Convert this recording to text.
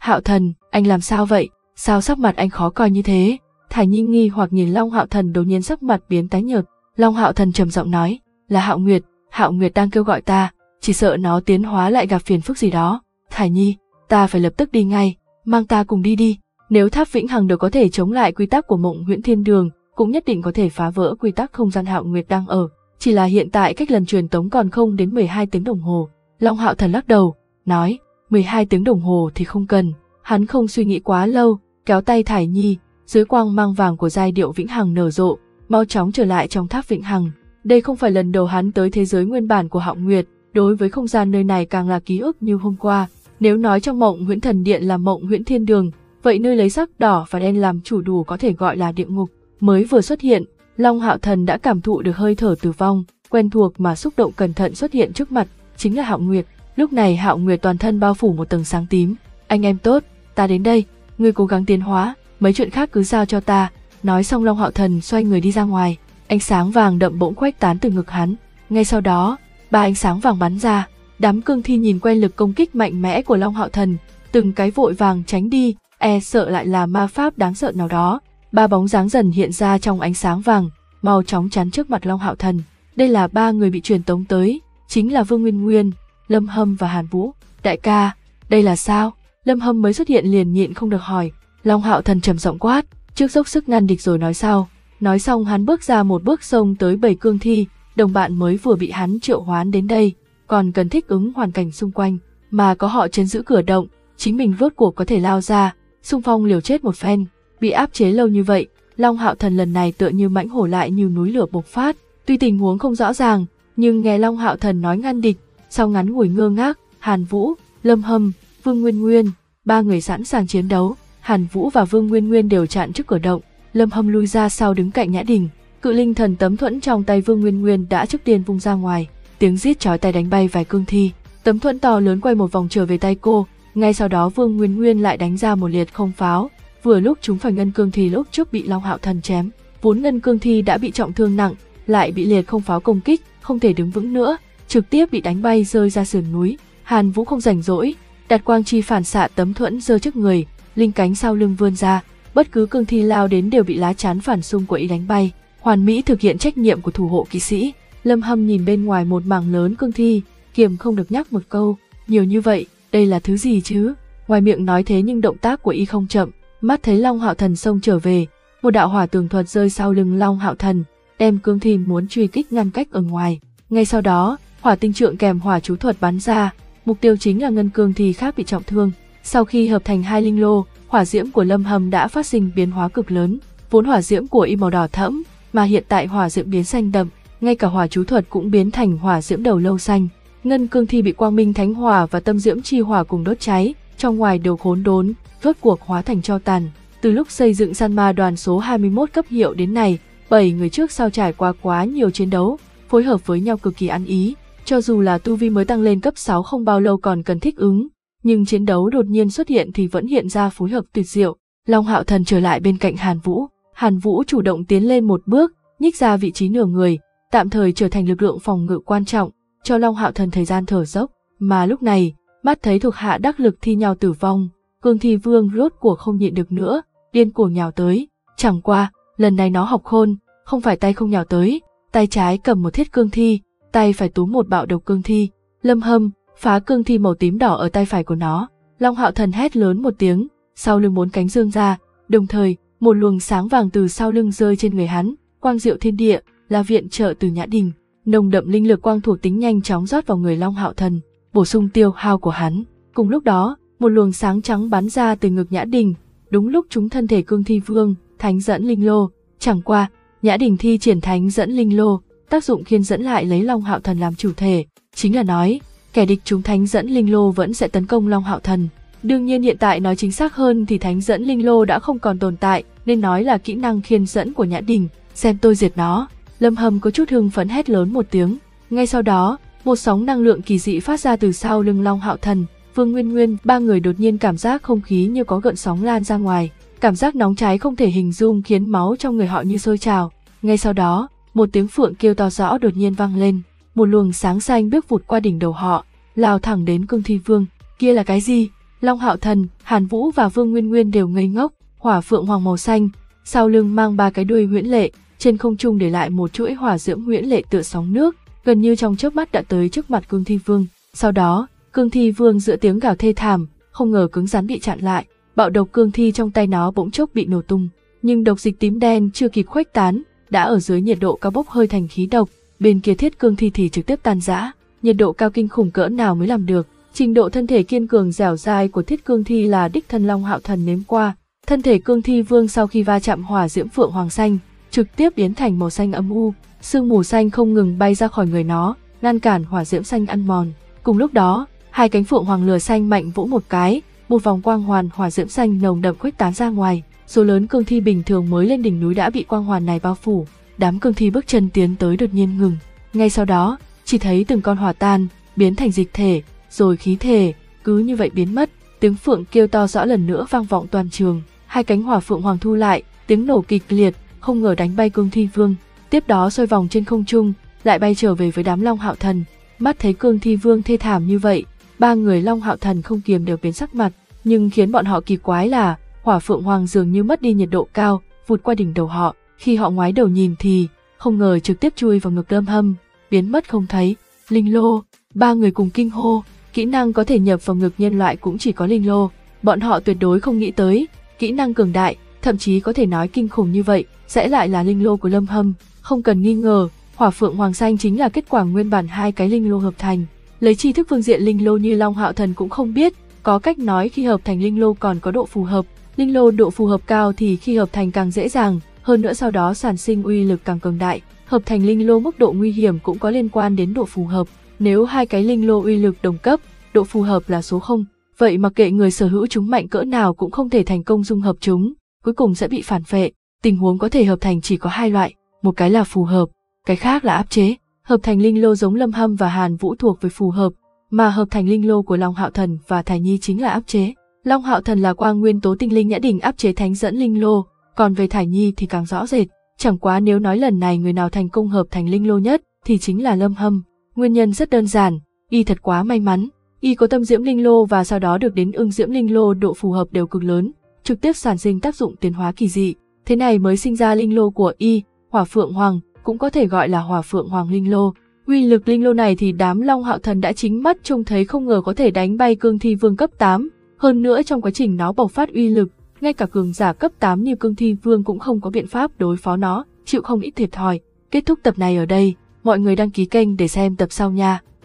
Hạo Thần, anh làm sao vậy? Sao sắc mặt anh khó coi như thế? Thải Nhi nghi hoặc nhìn Long Hạo Thần, đột nhiên sắc mặt biến tái nhợt. Long Hạo Thần trầm giọng nói, là Hạo Nguyệt đang kêu gọi ta, chỉ sợ nó tiến hóa lại gặp phiền phức gì đó. Thải Nhi, ta phải lập tức đi ngay, mang ta cùng đi đi. Nếu Tháp Vĩnh Hằng đều có thể chống lại quy tắc của Mộng Huyễn Thiên Đường, cũng nhất định có thể phá vỡ quy tắc không gian Hạo Nguyệt đang ở. Chỉ là hiện tại cách lần truyền tống còn không đến 12 tiếng đồng hồ. Long Hạo Thần lắc đầu, nói, 12 tiếng đồng hồ thì không cần. Hắn không suy nghĩ quá lâu, kéo tay Thải Nhi, dưới quang mang vàng của giai điệu Vĩnh Hằng nở rộ, mau chóng trở lại trong Tháp Vĩnh Hằng. Đây không phải lần đầu hắn tới thế giới nguyên bản của Hạo Nguyệt, đối với không gian nơi này càng là ký ức như hôm qua. Nếu nói trong Mộng Huyễn Thần Điện là Mộng Huyễn Thiên Đường, vậy nơi lấy sắc đỏ và đen làm chủ đủ có thể gọi là địa ngục. Mới vừa xuất hiện, Long Hạo Thần đã cảm thụ được hơi thở tử vong, quen thuộc mà xúc động cẩn thận xuất hiện trước mặt, chính là Hạo Nguyệt. Lúc này Hạo Nguyệt toàn thân bao phủ một tầng sáng tím. Anh em tốt, ta đến đây, ngươi cố gắng tiến hóa, mấy chuyện khác cứ giao cho ta. Nói xong Long Hạo Thần xoay người đi ra ngoài, ánh sáng vàng đậm bỗng khuếch tán từ ngực hắn. Ngay sau đó, 3 ánh sáng vàng bắn ra, đám cương thi nhìn quen lực công kích mạnh mẽ của Long Hạo Thần, từng cái vội vàng tránh đi, e sợ lại là ma pháp đáng sợ nào đó. 3 bóng dáng dần hiện ra trong ánh sáng vàng, mau chóng chắn trước mặt Long Hạo Thần. Đây là 3 người bị truyền tống tới, chính là Vương Nguyên Nguyên, Lâm Hâm và Hàn Vũ. Đại ca, đây là sao? Lâm Hâm mới xuất hiện liền nhịn không được hỏi. Long Hạo Thần trầm giọng quát, trước dốc sức ngăn địch rồi nói sau. Nói xong hắn bước ra một bước xông tới 7 cương thi, đồng bạn mới vừa bị hắn triệu hoán đến đây, còn cần thích ứng hoàn cảnh xung quanh, mà có họ trấn giữ cửa động, chính mình rốt cuộc có thể lao ra, xung phong liều chết một phen. Bị áp chế lâu như vậy, Long Hạo Thần lần này tựa như mãnh hổ lại như núi lửa bộc phát. Tuy tình huống không rõ ràng, nhưng nghe Long Hạo Thần nói ngăn địch, sau ngắn ngủi ngơ ngác, Hàn Vũ, Lâm Hâm, Vương Nguyên Nguyên, 3 người sẵn sàng chiến đấu. Hàn Vũ và Vương Nguyên Nguyên đều chặn trước cửa động, Lâm Hâm lui ra sau đứng cạnh Nhã Đình. Cự linh thần tấm thuẫn trong tay Vương Nguyên Nguyên đã trước tiên vung ra ngoài, tiếng rít chói tai đánh bay vài cương thi. Tấm thuẫn to lớn quay một vòng trở về tay cô, ngay sau đó Vương Nguyên Nguyên lại đánh ra một liệt không pháo, vừa lúc chúng phải ngân cương thi lúc trước bị Long Hạo Thần chém. Vốn ngân cương thi đã bị trọng thương nặng, lại bị liệt không pháo công kích, không thể đứng vững nữa, trực tiếp bị đánh bay rơi ra sườn núi. Hàn Vũ không rảnh rỗi, đặt quang chi phản xạ tấm thuẫn giơ trước người, linh cánh sau lưng vươn ra, bất cứ cương thi lao đến đều bị lá chắn phản xung của ý đánh bay, hoàn mỹ thực hiện trách nhiệm của thủ hộ kỵ sĩ. Lâm Hâm nhìn bên ngoài một mảng lớn cương thi, kiềm không được nhắc một câu, nhiều như vậy, đây là thứ gì chứ? Ngoài miệng nói thế nhưng động tác của y không chậm, mắt thấy Long Hạo Thần xông trở về, một đạo hỏa tường thuật rơi sau lưng Long Hạo Thần, đem cương thi muốn truy kích ngăn cách ở ngoài. Ngay sau đó, hỏa tinh trượng kèm hỏa chú thuật bắn ra, mục tiêu chính là ngân cương thi khác bị trọng thương. Sau khi hợp thành 2 linh lô, hỏa diễm của Lâm Hâm đã phát sinh biến hóa cực lớn, vốn hỏa diễm của y màu đỏ thẫm, mà hiện tại hỏa diễm biến xanh đậm, ngay cả hỏa chú thuật cũng biến thành hỏa diễm đầu lâu xanh. Ngân cương thi bị quang minh thánh hỏa và tâm diễm chi hỏa cùng đốt cháy, trong ngoài đều khốn đốn, rốt cuộc hóa thành tro tàn. Từ lúc xây dựng San Ma đoàn số 21 cấp hiệu đến nay, 7 người trước sau trải qua quá nhiều chiến đấu, phối hợp với nhau cực kỳ ăn ý, cho dù là tu vi mới tăng lên cấp 6 không bao lâu còn cần thích ứng, nhưng chiến đấu đột nhiên xuất hiện thì vẫn hiện ra phối hợp tuyệt diệu. Long Hạo Thần trở lại bên cạnh Hàn Vũ chủ động tiến lên một bước, nhích ra vị trí nửa người, tạm thời trở thành lực lượng phòng ngự quan trọng, cho Long Hạo Thần thời gian thở dốc. Mà lúc này, mắt thấy thuộc hạ đắc lực thi nhau tử vong, cương thi vương rốt cuộc không nhịn được nữa, điên cuồng nhào tới. Chẳng qua, lần này nó học khôn, không phải tay không nhào tới, tay trái cầm một thiết cương thi, tay phải túm một bạo độc cương thi. Lâm Hâm phá cương thi màu tím đỏ ở tay phải của nó. Long Hạo Thần hét lớn một tiếng, sau lưng 4 cánh dương ra, đồng thời một luồng sáng vàng từ sau lưng rơi trên người hắn, quang diệu thiên địa, là viện trợ từ Nhã Đình. Nồng đậm linh lực quang thuộc tính nhanh chóng rót vào người Long Hạo Thần, bổ sung tiêu hao của hắn. Cùng lúc đó, một luồng sáng trắng bắn ra từ ngực Nhã Đình, đúng lúc trúng thân thể cương thi vương, thánh dẫn linh lô. Chẳng qua, Nhã Đình thi triển thánh dẫn linh lô, tác dụng khiên dẫn lại lấy Long Hạo Thần làm chủ thể, chính là nói, kẻ địch trúng thánh dẫn linh lô vẫn sẽ tấn công Long Hạo Thần. Đương nhiên hiện tại nói chính xác hơn thì thánh dẫn linh lô đã không còn tồn tại, nên nói là kỹ năng khiên dẫn của Nhã Đình, xem tôi diệt nó. Lâm Hâm có chút hưng phấn hét lớn một tiếng, ngay sau đó, một sóng năng lượng kỳ dị phát ra từ sau lưng Long Hạo Thần, Vương Nguyên Nguyên, 3 người đột nhiên cảm giác không khí như có gợn sóng lan ra ngoài, cảm giác nóng cháy không thể hình dung khiến máu trong người họ như sôi trào. Ngay sau đó, một tiếng phượng kêu to rõ đột nhiên vang lên, một luồng sáng xanh bước vụt qua đỉnh đầu họ, lao thẳng đến cương thi vương. Kia là cái gì? Long Hạo Thần, Hàn Vũ và Vương Nguyên Nguyên đều ngây ngốc. Hỏa phượng hoàng màu xanh, sau lưng mang 3 cái đuôi huyễn lệ, trên không trung để lại một chuỗi hỏa diễm huyễn lệ tựa sóng nước, gần như trong chớp mắt đã tới trước mặt Cương Thi Vương. Sau đó, Cương Thi Vương giữa tiếng gào thê thảm, không ngờ cứng rắn bị chặn lại. Bạo độc cương thi trong tay nó bỗng chốc bị nổ tung, nhưng độc dịch tím đen chưa kịp khuếch tán, đã ở dưới nhiệt độ cao bốc hơi thành khí độc. Bên kia thiết cương thi thì trực tiếp tan rã. Nhiệt độ cao kinh khủng cỡ nào mới làm được? Trình độ thân thể kiên cường dẻo dai của thiết cương thi là đích thân Long Hạo Thần nếm qua. Thân thể Cương Thi Vương sau khi va chạm hỏa diễm phượng hoàng xanh, trực tiếp biến thành màu xanh âm u, sương mù xanh không ngừng bay ra khỏi người nó, ngăn cản hỏa diễm xanh ăn mòn. Cùng lúc đó, 2 cánh phượng hoàng lửa xanh mạnh vỗ một cái, một vòng quang hoàn hỏa diễm xanh nồng đậm khuếch tán ra ngoài. Số lớn cương thi bình thường mới lên đỉnh núi đã bị quang hoàn này bao phủ. Đám cương thi bước chân tiến tới đột nhiên ngừng. Ngay sau đó, chỉ thấy từng con hỏa tan, biến thành dịch thể, rồi khí thể, cứ như vậy biến mất. Tiếng phượng kêu to rõ lần nữa vang vọng toàn trường. 2 cánh hỏa phượng hoàng thu lại, tiếng nổ kịch liệt, không ngờ đánh bay Cương Thi Vương. Tiếp đó xoay vòng trên không trung, lại bay trở về với đám Long Hạo Thần. Mắt thấy Cương Thi Vương thê thảm như vậy, 3 người Long Hạo Thần không kiềm được biến sắc mặt, nhưng khiến bọn họ kỳ quái là hỏa phượng hoàng dường như mất đi nhiệt độ cao, vụt qua đỉnh đầu họ. Khi họ ngoái đầu nhìn thì không ngờ trực tiếp chui vào ngực Lâm Hâm, biến mất không thấy. Linh lô, 3 người cùng kinh hô, kỹ năng có thể nhập vào ngực nhân loại cũng chỉ có linh lô. Bọn họ tuyệt đối không nghĩ tới, kỹ năng cường đại, thậm chí có thể nói kinh khủng như vậy, sẽ lại là linh lô của Lâm Hâm. Không cần nghi ngờ, hỏa phượng hoàng xanh chính là kết quả nguyên bản 2 cái linh lô hợp thành. Lấy tri thức phương diện linh lô như Long Hạo Thần cũng không biết, có cách nói khi hợp thành linh lô còn có độ phù hợp. Linh lô độ phù hợp cao thì khi hợp thành càng dễ dàng, hơn nữa sau đó sản sinh uy lực càng cường đại. Hợp thành linh lô mức độ nguy hiểm cũng có liên quan đến độ phù hợp. Nếu 2 cái linh lô uy lực đồng cấp, độ phù hợp là số 0, vậy mặc kệ người sở hữu chúng mạnh cỡ nào cũng không thể thành công dung hợp chúng, cuối cùng sẽ bị phản phệ. Tình huống có thể hợp thành chỉ có 2 loại, một cái là phù hợp, cái khác là áp chế. Hợp thành linh lô giống Lâm Hâm và Hàn Vũ thuộc về phù hợp, mà hợp thành linh lô của Long Hạo Thần và Thải Nhi chính là áp chế. Long Hạo Thần là quang nguyên tố tinh linh nhã đỉnh áp chế thánh dẫn linh lô, còn về Thải Nhi thì càng rõ rệt. Chẳng quá nếu nói lần này người nào thành công hợp thành linh lô nhất thì chính là Lâm Hâm. Nguyên nhân rất đơn giản, y thật quá may mắn. Y có tâm diễm linh lô và sau đó được đến ưng diễm linh lô độ phù hợp đều cực lớn, trực tiếp sản sinh tác dụng tiến hóa kỳ dị. Thế này mới sinh ra linh lô của y, hỏa phượng hoàng, cũng có thể gọi là hỏa phượng hoàng linh lô. Uy lực linh lô này thì đám Long Hạo Thần đã chính mắt trông thấy, không ngờ có thể đánh bay Cương Thi Vương cấp 8. Hơn nữa trong quá trình nó bộc phát uy lực, ngay cả cường giả cấp 8 như Cương Thi Vương cũng không có biện pháp đối phó nó, chịu không ít thiệt thòi. Kết thúc tập này ở đây, mọi người đăng ký kênh để xem tập sau nha.